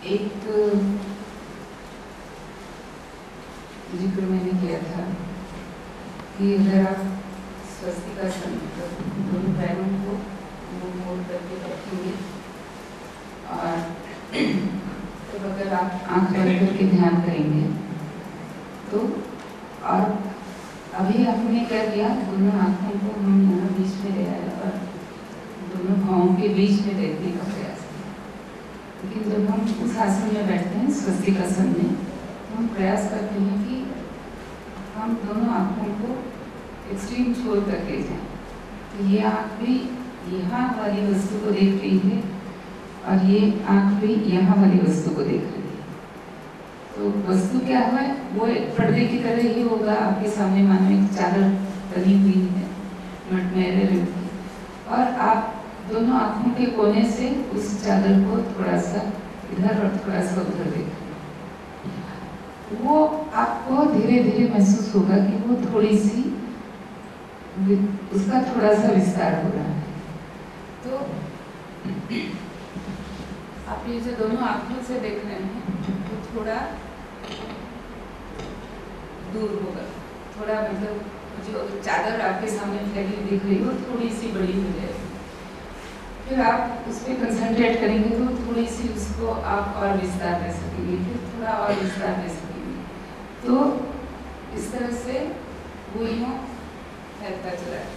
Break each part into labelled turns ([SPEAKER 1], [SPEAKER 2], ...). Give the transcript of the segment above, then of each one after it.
[SPEAKER 1] एक जिक्र मैंने किया था कि अगर आप स्वस्तिकासन दोनों पैरों को मुंह मोड़ करके रखेंगे और तब अगर आप आंख बंद करके ध्यान करेंगे तो और अभी आपने क्या किया, दोनों आंखों को हम यहाँ बीच में ले आए और दोनों भावों के बीच में देखने का प्रयास किया। लेकिन जब हम उस आसन में बैठते हैं स्वस्तिकासन में, तो हम प्रयास करते हैं कि हम दोनों आंखों को एक्सट्रीम छोड़ कर ले जाएं। तो ये आंख भी यहाँ वाली वस्तु को देख रही है और ये आंख भी यहाँ वाली वस्तु को देख रही है। तो वस्तु क्या है, वो एक पर्दे की तरह ही होगा। आपके सामने मानो एक चादर तनी हुई है मटमैले रंग की, और आप दोनों आंखों के कोने से उस चादर को थोड़ा सा इधर और थोड़ा सा उधर देख, वो आपको धीरे धीरे महसूस होगा कि वो थोड़ी सी उसका थोड़ा सा विस्तार हो रहा है। तो आप ये जो दोनों आंखों से देख रहे हैं तो थोड़ा दूर होगा, थोड़ा मतलब जो चादर आपके सामने फैली दिख रही हो थोड़ी सी बड़ी हो जाएगी। फिर आप उस पर कंसंट्रेट करेंगे तो थोड़ी सी उसको आप और विस्तार दे सकेंगे, फिर थोड़ा और विस्तार दे सकेंगे। तो इस तरह से वो यूँ फैलता चला है।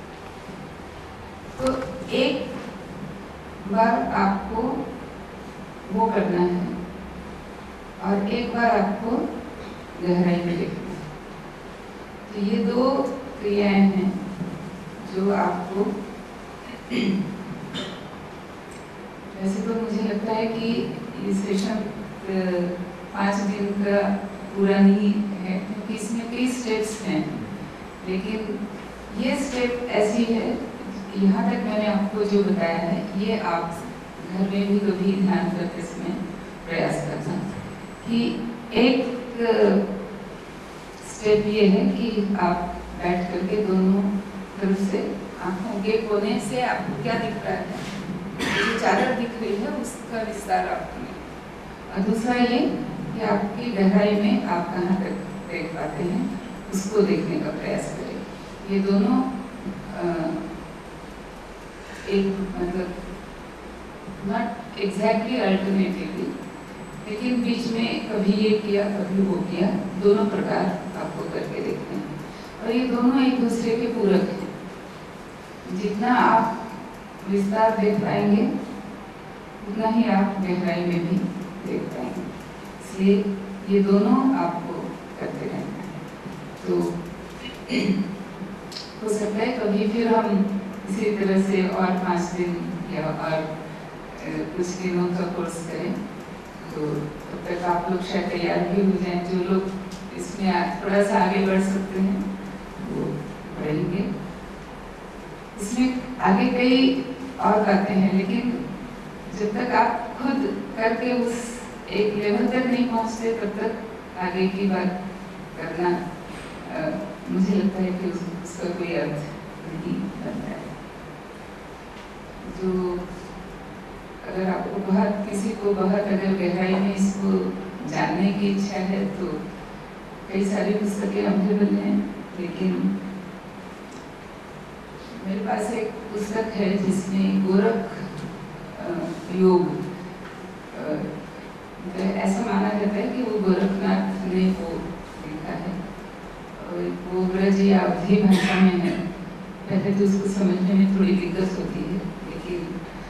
[SPEAKER 1] तो एक बार आपको वो करना है और एक बार आपको गहराई में देखना है। तो ये दो क्रियाएं हैं जो आपको, वैसे तो मुझे लगता है कि ये सेशन 5 दिन का पूरा नहीं है क्योंकि इसमें कई स्टेप्स हैं, लेकिन ये स्टेप ऐसी है, यहाँ तक मैंने आपको जो बताया है ये आप घर में भी कभी ध्यान करके इसमें प्रयास करना कि एक स्टेप ये है कि आप बैठ करके दोनों तरफ से आंखों के कोने से आपको क्या दिख रहा है, जो चादर दिख रही है उसका विस्तार आप करें। और दूसरा ये कि आपकी गहराई में आप कहाँ तक देख पाते हैं उसको देखने का प्रयास करें। ये दोनों एक मतलब नॉट एग्जैक्टली अल्टरनेटिवली, लेकिन बीच में कभी ये किया कभी वो किया, दोनों प्रकार आपको करके देखते हैं। और ये दोनों एक दूसरे के पूरक हैं। जितना आप विस्तार देख पाएंगे उतना ही आप गहराई में भी देख पाएंगे, इसलिए ये दोनों आपको करते रहना है। तो हो सकता है कभी फिर हम इसी तरह से और 5 दिन या और कुछ दिनों का कोर्स करें, तो तब तक आप लोग शायद तैयार भी हो जाएं। जो लोग इसमें थोड़ा सा आगे बढ़ सकते हैं वो बढ़ेंगे। इसमें आगे कई और बातें हैं, लेकिन जब तक आप खुद करके उस एक लेवल तक नहीं पहुंचते तब तक आगे की बात करना मुझे लगता है कि उसका कोई अर्थ नहीं बनता है। जो अगर आपको किसी को बहुत अगर गहराई में इसको जानने की इच्छा है तो कई सारी पुस्तकें अवेलेबल हैं, लेकिन मेरे पास एक पुस्तक है जिसमें गोरख योग, ऐसा माना जाता है कि वो गोरखनाथ ने वो लिखा है और वो ब्रज या अवधी भाषा में है। पहले तो उसको समझने में थोड़ी दिक्कत होती है, लेकिन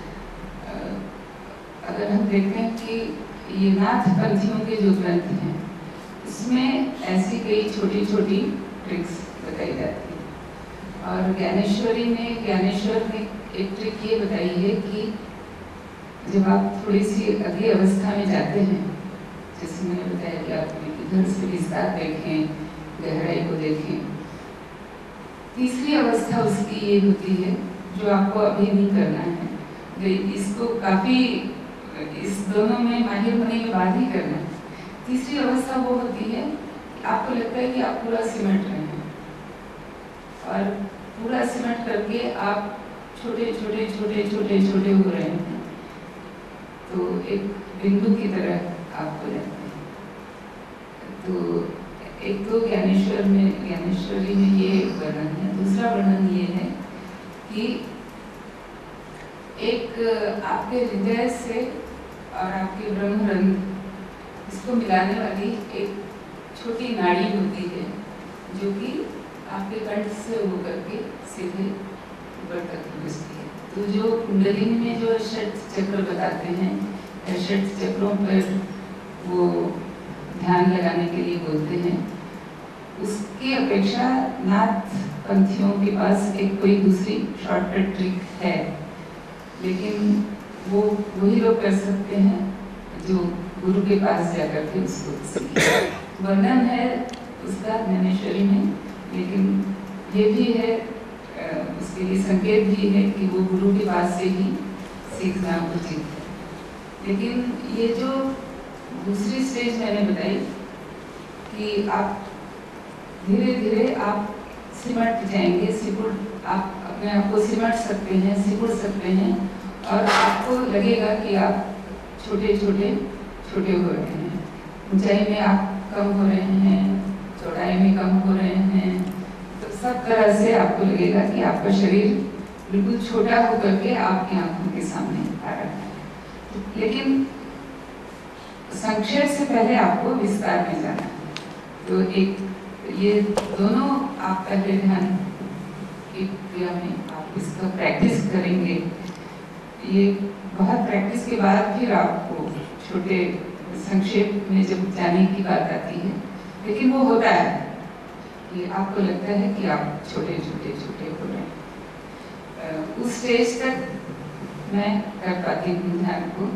[SPEAKER 1] अगर हम देखते हैं कि ये नाथ पंथियों के जो ग्रंथ हैं इसमें ऐसी कई छोटी छोटी ट्रिक्स बताई जाती है। और ज्ञानेश्वर ने एक ट्रिक ये बताई है कि जब आप थोड़ी सी अगली अवस्था में जाते हैं, जैसे मैंने बताया कि आप इधर से विस्तार देखें, गहराई को देखें, तीसरी अवस्था उसकी ये होती है जो आपको अभी नहीं करना है, इसको काफ़ी इस दोनों में माहिर होने के बाद ही करना है। तीसरी अवस्था वो होती है कि आपको लगता है कि आप पूरा सिमट रहे हैं और पूरा सिमट करके आप छोटे छोटे छोटे छोटे छोटे हो रहे हैं। तो एक बिंदु की तरह आपको लगते हैं। तो एक तो ज्ञानेश्वरी में ये वर्णन है। दूसरा वर्णन ये है कि एक आपके हृदय से और आपके ब्रह्मरंध्र इसको मिलाने वाली एक छोटी नाड़ी होती है, जो कि आपके कंठ से होकर के सीधे ऊपर तक घुसती है। तो जो कुंडलिनी में जो षट चक्र बताते हैं, षट चक्रों पर वो ध्यान लगाने के लिए बोलते हैं, उसकी अपेक्षा नाथ पंथियों के पास एक कोई दूसरी शॉर्टकट ट्रिक है, लेकिन वो वही लोग कर सकते हैं जो गुरु के पास जाकर के उसको सीखे। वर्णन है उसका ज्ञानेश्वरी में, लेकिन ये भी है, उसके लिए संकेत भी है कि वो गुरु के पास से ही सीखना उचित है। लेकिन ये जो दूसरी स्टेज मैंने बताई कि आप धीरे धीरे आप सिमट जाएंगे, आप अपने आप को सिमट सकते हैं, सिकुड़ सकते हैं, और आपको लगेगा कि आप छोटे हो रहे हैं। ऊंचाई में आप कम हो रहे हैं, चौड़ाई में कम हो रहे हैं, तो सब तरह से आपको लगेगा कि आपका शरीर बिल्कुल छोटा होकर के आपकी आंखों के सामने आ रहा है। लेकिन संक्षेप से पहले आपको विस्तार में जाना है। तो एक ये दोनों आप पहले ध्यान की क्रिया में आप इसका प्रैक्टिस करेंगे। ये बहुत प्रैक्टिस के बाद फिर आपको छोटे संक्षेप में जब जाने की बात आती है, लेकिन वो होता है कि आपको लगता है कि आप छोटे हो रहे हैं। उस स्टेज तक मैं कर पाती हूँ ध्यान को,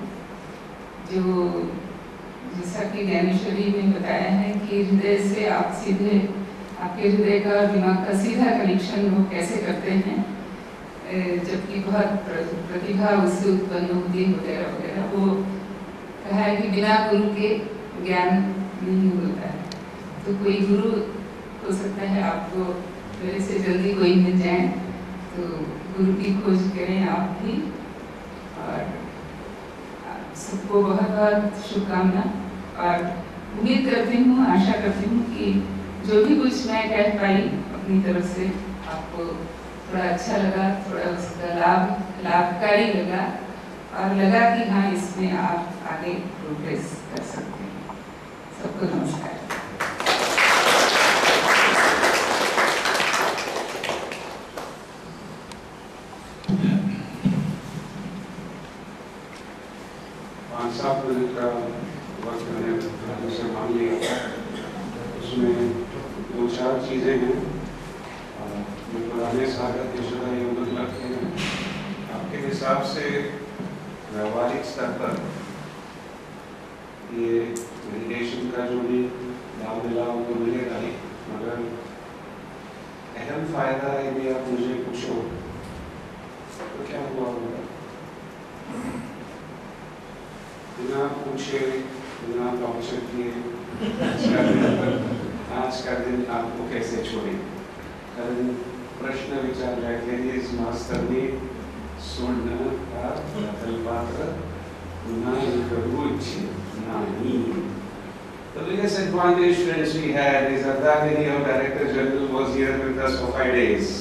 [SPEAKER 1] जो जैसा कि ज्ञानेश्वरी ने बताया है कि हृदय से आप सीधे आपके हृदय का और दिमाग का सीधा कनेक्शन वो कैसे करते हैं, जबकि बहुत प्रतिभा उससे उत्पन्न होती है वगैरह वगैरह। वो कहा है कि बिना गुरु के ज्ञान नहीं होता है। तो कोई गुरु हो सकता है आपको मेरे से जल्दी कोई मिल जाए, तो गुरु की खोज करें आप भी। और सबको बहुत बहुत शुभकामना, और उम्मीद करती हूँ, आशा करती हूँ कि जो भी कुछ मैं कह पाई अपनी तरफ से आपको थोड़ा अच्छा लगा, थोड़ा उसका लाभकारी लगा, और लगा कि हाँ इसमें आप आगे प्रोग्रेस कर सकते हैं। सबको नमस्कार।
[SPEAKER 2] पाँच सात मिनट का वक्त मैंने से मान लिया था। उसमें दो चार चीज़ें हैं जो पुराने सागर यशोदा योग क्लब के हैं। आपके हिसाब से व्यवहारिक स्तर पर ये मेडिटेशन का जो भी लाभ मिला उनको मिलेगा ही, मगर अहम फायदा यदि आप मुझे पूछो तो क्या हुआ होगा? बिना पूछे, बिना टॉर्चर किए आज का दिन आपको कैसे छोड़े? कारण प्रश्न विचार लेडीज मास्टर ने सोडणं का कल्पात्र नाही करू इच्छित नाही. The biggest advantage, friends, we had is that Dagini, our Director General, was here with us for 5 days.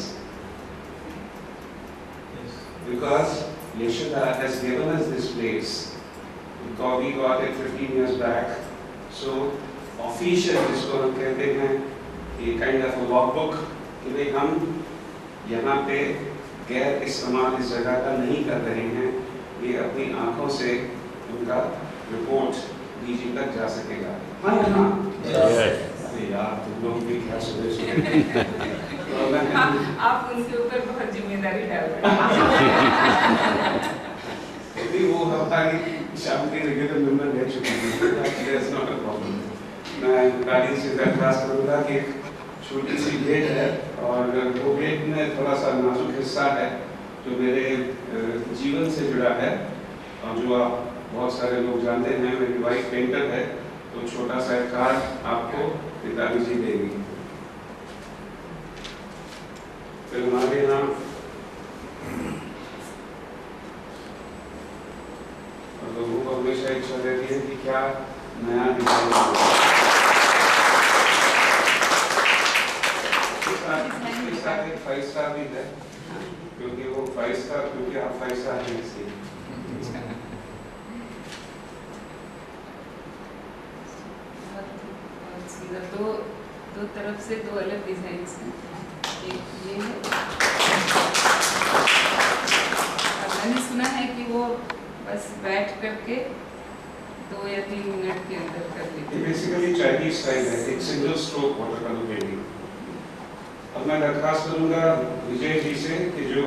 [SPEAKER 2] Yes. Because Yeshoda has given us this place. Because we got it 15 years back. So, official जिसको हम कहते हैं, ये kind of a logbook कि भाई हम यहाँ पे गैर इस्तेमाल इस जगह का नहीं कर रहे हैं, ये अपनी आँखों से उनका रिपोर्ट डीजी तक जा सकेगा। हाँ या ना? अरे यार तुम लोग भी क्या सुबह
[SPEAKER 1] आप उनके ऊपर बहुत जिम्मेदारी डाल रहे हैं।
[SPEAKER 2] यदि वो हमारी शांति रेगुलर मेंबर रह चुकी है, that's not a problem। मैं गाड़ी से दरख्वास्त करूँगा कि छोटी सी गेट है और वो गेट में थोड़ा सा नाजुक हिस्सा है जो मेरे जीवन से जुड़ा है, और जो आप बहुत सारे लोग जानते हैं, मेरी वाइफ पेंटर है, तो छोटा सा एक कार्ड आपको पिताजी जी देंगे। फिर हमारे यहाँ लोगों को चल रही है कि क्या नया डिजाइन होगा। इसके साथ एक 5 स्टार भी है, क्योंकि वो 5 स्टार, क्योंकि आप 5 स्टार हैं इसलिए।
[SPEAKER 1] दो तरफ से दो अलग डिजाइन हैं। एक ये है, मैंने सुना है कि वो बस बैठ करके 2 या 3 मिनट के अंदर कर लेते हैं।
[SPEAKER 2] बेसिकली चाइनीज स्टाइल है, एक single stroke water colour painting. अब मैं दरखास्त करूंगा विजय जी से कि जो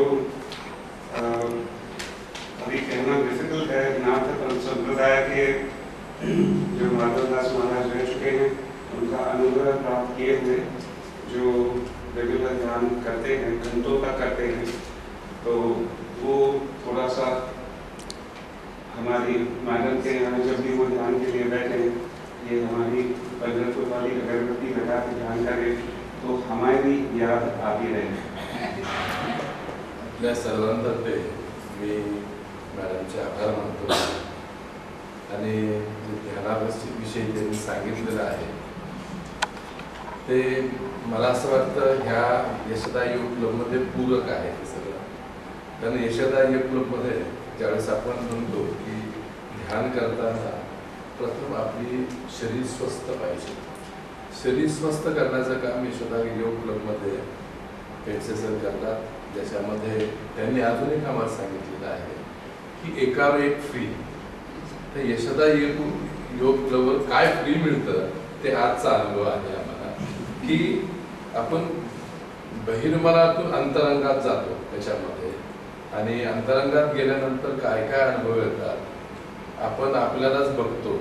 [SPEAKER 2] अभी कहना डिफिकल्ट है, नाथ संप्रदाय के जो माधवदास महाराज रह चुके हैं, उनका अनुग्रह प्राप्त किए हुए जो रेगुलर ध्यान करते हैं, घंटों तक करते हैं, तो वो थोड़ा सा हमारी मैडम के यहाँ जब भी वो ध्यान के लिए बैठे, ये हमारी पंढरपुर वाली अगरबत्ती लगा के ध्यान करें, तो हमारी याद आती रहे।
[SPEAKER 3] आपल्या सर्वांतर्फे मी मॅडमचे आभार मानतो आणि जे ध्यानाविषयी त्यांनी सांगितलेलं आहे ते मला असं वाटतं ह्या यशदा योग क्लबमध्ये पूरक आहे हे सगळं. कारण यशदा योग क्लबमध्ये ज्यावेळेस आपण म्हणतो की ध्यान करताना प्रथम आपली शरीर स्वस्थ पाहिजे. शरीर स्वस्थ करण्याचं काम यशदा योग क्लबमध्ये पेटसे सर करतात, ज्याच्यामध्ये त्यांनी अजून एक आम्हाला सांगितलेलं आहे की एकावर एक फ्री. तर यशदा योग क्लबवर काय फ्री मिळतं ते आजचा अनुभव आहे आम्हाला, की आपण बहिर्मनातून अंतरंगात जातो त्याच्यामध्ये, आणि अंतरंगात गेल्यानंतर काय काय अनुभव येतात आपण आपल्यालाच बघतो.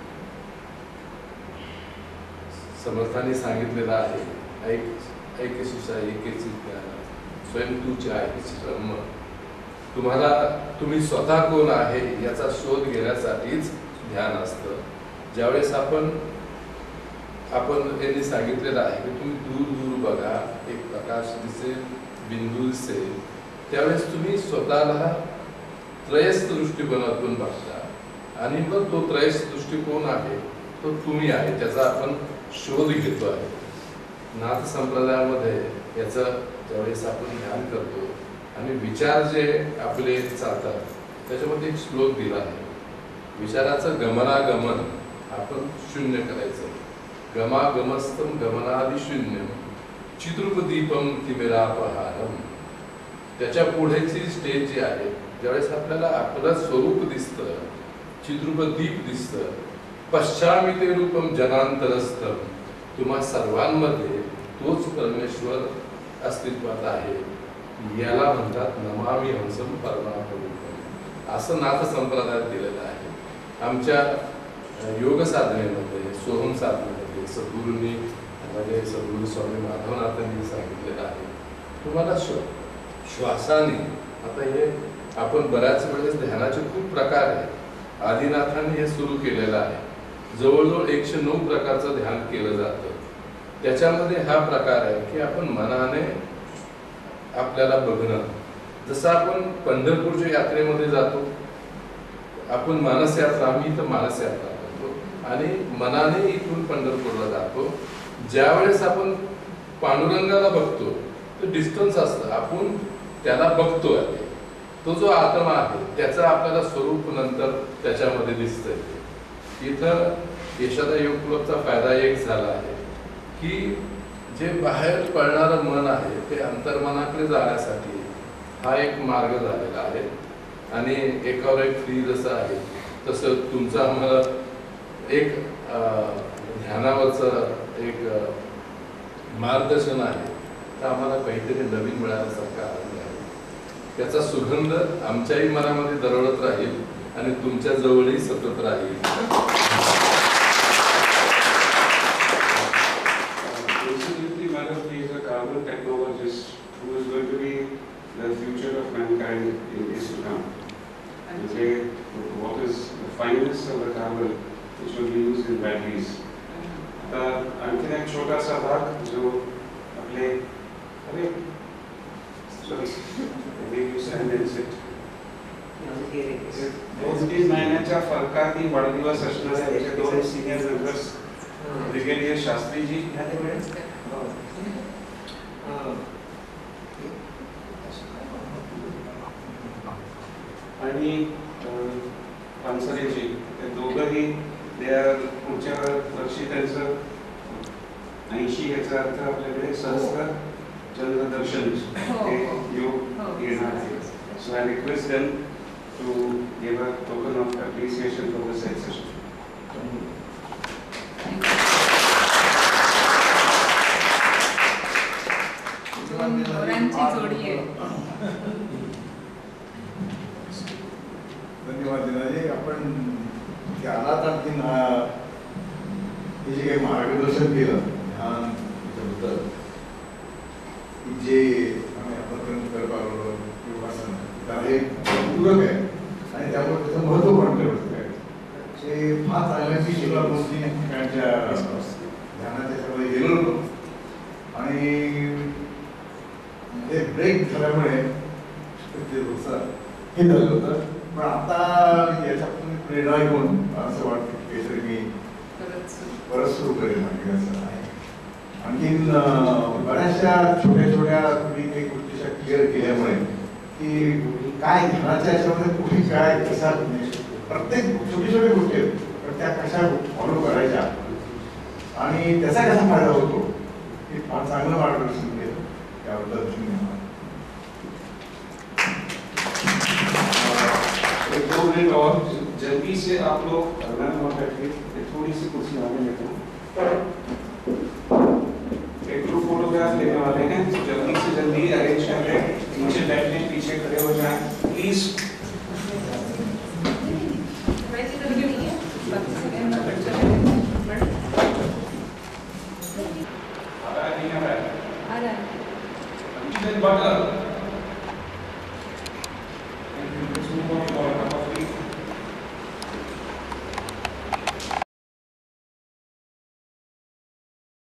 [SPEAKER 3] समर्थांनी सांगितलेलं आहे ऐक शिष्या एकेची ज्ञान स्वयं तूच आहेस ब्रह्म. तुम्ही स्वतः कोण आहे याचा शोध घेण्यासाठीच ध्यान असतं. ज्यावेळेस आपण यांनी सांगितलेलं आहे की तुम्ही दूर दूर बघा, एक प्रकाश दिसेल, बिंदू दिसेल, त्यावेळेस तुम्ही स्वतःला त्रयस्थ दृष्टिकोनातून बघता आणि मग तो त्रयस्थ दृष्टिकोन आहे तो तुम्ही आहे, त्याचा आपण शोध घेतो आहे. नाथ संप्रदायामध्ये याचं ज्यावेळेस आपण ध्यान करतो आणि विचार जे आपले चालतात त्याच्यामध्ये एक श्लोक दिला आहे, विचाराचं गमनागमन आपण शून्य करायचं. गमागमस्तम गमनादि शून्यम चिद्रूपदीपम तिमिरापहारम. त्याच्या पुढेची स्टेज जी आहे, ज्यावेळेस आपल्याला आपलं स्वरूप दिसतं, चिद्रूपदीप दिसतं, पश्चामी ते रूपम जनांतरस्थम. तुम्हा सर्वांमध्ये तोच परमेश्वर अस्तित्वात आहे, याला म्हणतात नमामि हंसम परमात्मरूपम. असं नाथ संप्रदायात दिलेलं आहे. आमच्या योग साधनेमध्ये, सोहम साधनेमध्ये सद्गुरूंनी म्हणजे सद्गुरू स्वामी माधवनाथांनी सांगितलेलं आहे तुम्हाला श्वासाने. आता हे आपण बऱ्याच वेळेस ध्यानाचे खूप प्रकार आहेत. आदिनाथांनी हे सुरू केलेलं आहे. जवळजवळ 109 प्रकारचं ध्यान केलं जातं. त्याच्यामध्ये हा प्रकार आहे की आपण मनाने आपल्याला बघणं. जसं आपण पंढरपूरच्या यात्रेमध्ये जातो, आपण मानस यात्रा, आम्ही तर मानस यात्रा करतो आणि मनाने इथून पंढरपूरला जातो. ज्यावेळेस आपण पांडुरंगाला बघतो तो डिस्टन्स असतं, आपण त्याला बघतो आहे. तो जो आत्मा आहे त्याचं आपल्याला स्वरूप नंतर त्याच्यामध्ये दिसतंय. इथं यशदा योग क्लबचा फायदा एक झाला आहे की जे बाहेर पडणारं मन आहे ते अंतर्मनाकडे जाण्यासाठी हा एक मार्ग झालेला आहे. आणि एकावर एक फ्री जसं आहे तसं तुमचं आम्हाला एक ध्यानावरचं एक मार्गदर्शन आहे, तर आम्हाला काहीतरी नवीन मिळाल्यासारखा आनंद आहे. त्याचा सुगंध आमच्याही मनामध्ये दरवळत राहील आणि तुमच्या जवळही सतत राहील.
[SPEAKER 2] The future of mankind is to come. Okay, what is the finest of the carbon which will be used in batteries? आणखीन एक छोटा सा भाग जो अपने अरे sorry, maybe you stand and sit. दोन-तीन महिन्याच्या फरकात वाढदिवस असणारे आमचे दोन सिनियर मेंबर्स ब्रिगेडियर शास्त्रीजी आणि पानसरेजी, ते दोघंही पुढच्या वर्षी त्यांचं 80 याचा अर्थ आपल्याकडे सहस्त्र चंद्र दर्शन हे योग येणार आहे. So I request them to give a token of appreciation for the set session.
[SPEAKER 4] धन्यवाद दिनाजी. आपण त्यालाच आणखीन हे जे काही मार्गदर्शन केलं त्याबद्दल जे आम्ही आतापर्यंत करत आलो योगासन त्याला हे पूरक आहे आणि त्यामुळे त्याचं महत्त्व पण करत आहे. ते फार चांगल्याची शिला गोष्टी ठिकाणच्या ध्यानाच्या सगळं गेलो होतो आणि हे ब्रेक झाल्यामुळे ते हे झालं होतं. पण आता याच्यातून प्रेरणा घेऊन असं वाटतं की काहीतरी मी परत सुरू करेल. असं आहे. आणखीन बऱ्याचशा छोट्या छोट्या तुम्ही काही गोष्टी क्लिअर केल्यामुळे की काय ध्यानाच्या याच्यामध्ये कुठे काय कसा प्रत्येक छोटी छोटी गोष्टी आहेत पण त्या कशा फॉलो करायच्या आणि त्याचा कसा फायदा होतो हे फार चांगलं मार्गदर्शन केलं. त्याबद्दल धन्यवाद.
[SPEAKER 2] एक 2 मिनट और जल्दी से आप लोग करना है. थोड़ी सी कुर्सी आगे लेते हैं. एक ग्रुप फोटोग्राफ लेने वाले हैं. जल्दी से जल्दी अरेंज कर लें. नीचे बैठने पीछे खड़े हो जाएं प्लीज. आ रहा है.